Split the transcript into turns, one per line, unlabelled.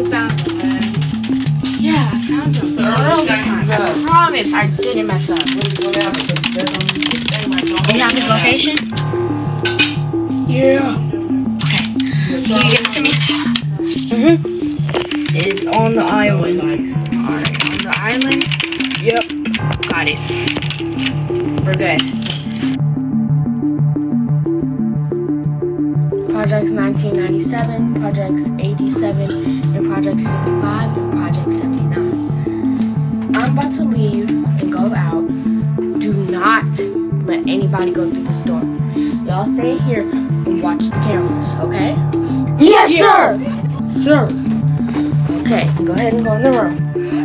You found them, man. Yeah, I found them. I promise I didn't mess up.
Whatever.
You have his location?
Yeah.
Okay. Can you give it to me?
It's on the island.
Alright, on the island?
Yep.
Got it. We're good. Projects 1997, Projects 87, and Projects 55, and Project 79. I'm about to leave and go out. Do not let anybody go through this door. Y'all stay here and watch the cameras, okay?
Yes, sir!
Sir. Okay, go ahead and go in the room.